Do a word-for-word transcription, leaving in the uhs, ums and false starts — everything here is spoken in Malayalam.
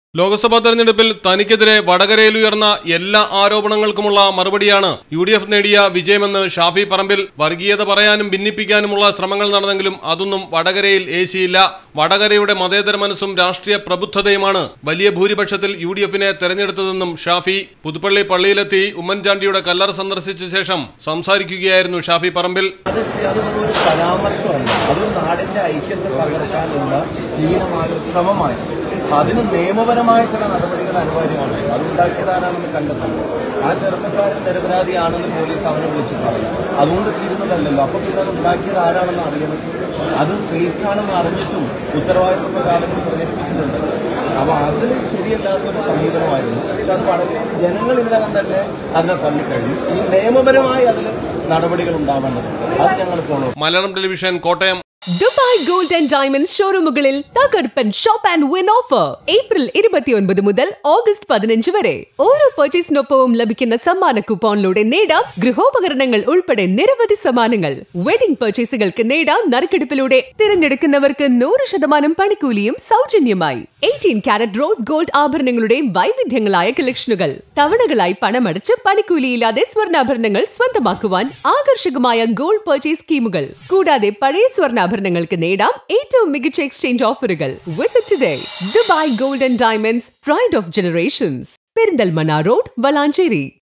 ലോക്സഭാ തെരഞ്ഞെടുപ്പിൽ തനിക്കെതിരെ വടകരയിൽ ഉയർന്ന എല്ലാ ആരോപണങ്ങൾക്കുമുള്ള മറുപടിയാണ് യു ഡി എഫ് നേടിയ വിജയമെന്ന് ഷാഫി പറമ്പിൽ. വർഗീയത പറയാനും ഭിന്നിപ്പിക്കാനുമുള്ള ശ്രമങ്ങൾ നടന്നെങ്കിലും അതൊന്നും വടകരയിൽ ഏശിയില്ല. വടകരയുടെ മതേതര മനസ്സും രാഷ്ട്രീയ പ്രബുദ്ധതയുമാണ് വലിയ ഭൂരിപക്ഷത്തിൽ യു ഡി എഫിനെ തെരഞ്ഞെടുത്തതെന്നും ഷാഫി. പുതുപ്പള്ളി പള്ളിയിലെത്തി ഉമ്മൻചാണ്ടിയുടെ കല്ലറ സന്ദർശിച്ച ശേഷം സംസാരിക്കുകയായിരുന്നു ഷാഫി പറമ്പിൽ. അതിന് നിയമപരമായ ചില നടപടികൾ അനിവാര്യമാണ്. അതുണ്ടാക്കിയതാരാണെന്ന് കണ്ടെത്തുന്നു. ആ ചെറുപ്പക്കാരൻ നിരപരാധിയാണെന്ന് പോലീസ് അവനെ വിളിച്ചു പറയും. അതുകൊണ്ട് തീരുന്നതല്ലല്ലോ. അപ്പൊ പിന്നെ അത് ഉണ്ടാക്കിയത് ആരാണെന്ന് അറിയണം. അത് ഫേക്കാണെന്ന് അറിഞ്ഞിട്ടും ഉത്തരവാദിത്വ ആളുകൾ പ്രചരിപ്പിച്ചിട്ടുണ്ട്. അപ്പൊ അതിന് ശരിയല്ലാത്തൊരു സമീപനമായിരുന്നു. പക്ഷെ അത് വളരെ ജനങ്ങൾ ഇതിനകം തന്നെ അതിനെ തള്ളിക്കഴിഞ്ഞു. ഈ നിയമപരമായി അതിൽ നടപടികൾ ഉണ്ടാവേണ്ടതുണ്ട്. അത് ഞങ്ങൾ follow. Malayalam television, Kottayam. Dubai gold and diamonds ഷോറൂമുകളിൽ തകർപ്പൻ shop and win offer April ഇരുപത്തിയൊൻപത് മുതൽ ഓഗസ്റ്റ് പതിനഞ്ച് വരെ. ഓരോ പർച്ചേസിനൊപ്പവും ലഭിക്കുന്ന സമ്മാന കൂപ്പോണിലൂടെ നേടാം ഗൃഹോപകരണങ്ങൾ ഉൾപ്പെടെ നിരവധി സമ്മാനങ്ങൾ. വെഡിംഗ് പർച്ചേസുകൾക്ക് നേടാം നറുക്കെടുപ്പിലൂടെ തിരഞ്ഞെടുക്കുന്നവർക്ക് നൂറ് ശതമാനം പണിക്കൂലിയും സൗജന്യമായി. എയ്റ്റീൻ കാരറ്റ് റോസ് ഗോൾഡ് ആഭരണങ്ങളുടെ വൈവിധ്യങ്ങളായ കളക്ഷനുകൾ. തവണകളായി പണമടച്ച് പണിക്കൂലിയില്ലാതെ സ്വർണ്ണാഭരണങ്ങൾ സ്വന്തമാക്കുവാൻ ആകർഷകമായ ഗോൾഡ് പർച്ചേസ് സ്കീമുകൾ. കൂടാതെ പഴയ സ്വർണ്ണാഭരണങ്ങൾക്ക് നേടാം ഏറ്റവും മികച്ച എക്സ്ചേഞ്ച് ഓഫറുകൾ. Visit today. Dubai gold and diamonds, pride of generations, Perinthalmanna road, Valanchery.